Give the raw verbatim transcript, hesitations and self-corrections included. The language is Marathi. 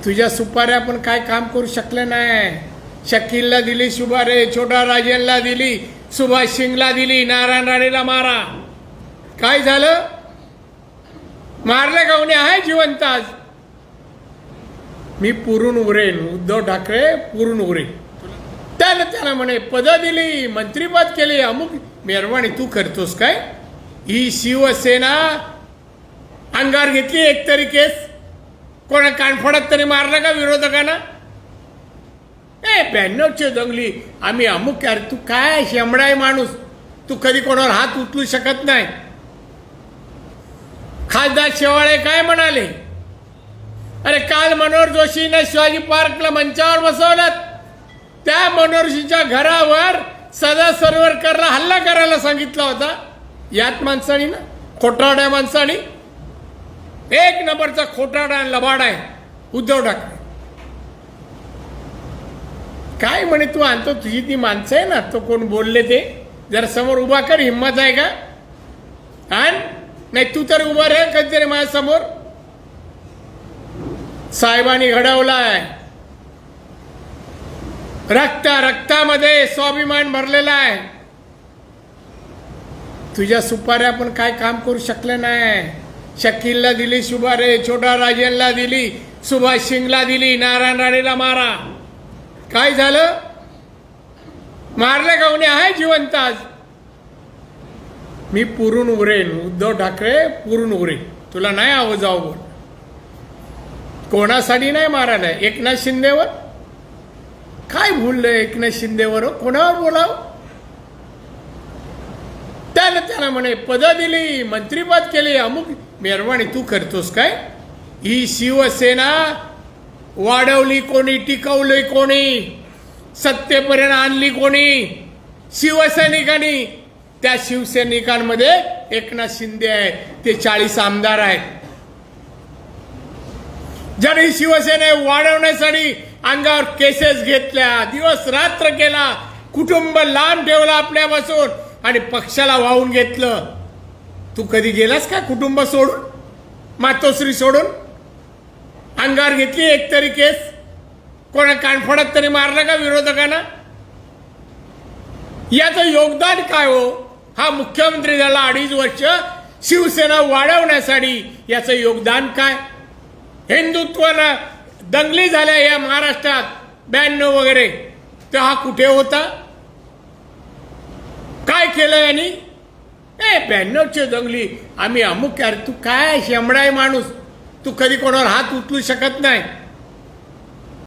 तुझ्या सुपाऱ्या पण काय काम करू शकले नाही। शकीलला दिली सुपारी, छोटा राजेंला दिली, सुभाष सिंगला दिली, नारायण राणेला मारा। काय झालं? मारले गावणे आहे जिवंत आज। मी पुरून उरेन, उद्धव ठाकरे पुरून उरेन। त्याला त्याला म्हणे पद दिली, मंत्रीपद केले, अमुक मेहरबानी तू करतोस काय? ही शिवसेना अंगार घेतली एक तरी केस? कोणा कानफडात तरी मारला का विरोधकांना? ए ब्याण्णवची दंगली आम्ही अमुक यार, तू काय शेंबडा आहे माणूस, तू कधी कोणावर हात उचलू शकत नाही। खासदार शेवाळे काय म्हणाले? अरे काल मनोहर जोशीने शिवाजी पार्कला मंचावर बसवलं, त्या मनोहर जोशीच्या घरावर सदा सरवरकरला हल्ला करायला सांगितला होता। यात माणसानी ना, खोटारड्या माणसानी, एक नंबरचा खोटारडा आणि लबाड आहे उद्धव ठाकरे। काय म्हणे तू आणतो, तुझी ती माणसं आहे ना, तो कोण बोलले ते जरा समोर उभा कर, हिम्मत आहे का? आण नाही तू तर उभा राह कधीतरी माझ्या समोर। साहेबांनी घडवलाय, रक्त रक्तामध्ये स्वाभिमान भरलेला आहे। तुझ्या सुपाऱ्या पण काय काम करू शकले नाही। शकीलला दिली सुपारी, छोटा राजेंला दिली, सुभाष सिंगला दिली, नारायण राणेला मारा। काय झालं? मारले गावणे आहे जिवंत आज। मी पुरून उरेन, उद्धव ठाकरे पुरून उरेन। तुला नाही आव जाऊ बोल, कोणासाठी नाही मारायला? एकनाथ शिंदेवर काय बोललंय? एकनाथ शिंदेवर कोणावर बोलाव? त्याला त्याला म्हणे पद दिली, मंत्रीपद केले, अमुक मेहरबानी तू करतोस काय? ही शिवसेना वाढवली कोणी, टिकवली कोणी, सत्तेपर्यंत आणली कोणी? शिवसैनिकांनी। त्या शिवसैनिकांमध्ये एकनाथ शिंदे आहे, ते चाळीस आमदार आहेत। ज्यांनी शिवसेना वाढवण्यासाठी अंगावर केसेस घेतल्या, दिवस रात्र केला, कुटुंब लांब ठेवला आपल्यापासून आणि पक्षाला वाहून घेतलं। तू कधी गेलास का कुटुंब सोडून, मातोश्री सोडून? अंगावर घेतली एक तरी केस? कोणा कानफडात तरी मारला का विरोधकांना? याचं योगदान काय हो? हा मुख्यमंत्री झाला अडीच वर्ष, शिवसेना वाढवण्यासाठी याचं योगदान काय? हिंदुत्वाला दंगली झाल्या या महाराष्ट्रात ब्याण्णव वगैरे, तर हा कुठे होता? काय केलं यांनी? ए ब्याण्णवची दंगली आम्ही अमुक यार, तू काय शेंबडा आहे माणूस, तू कधी कोणावर हात उचलू शकत नाही।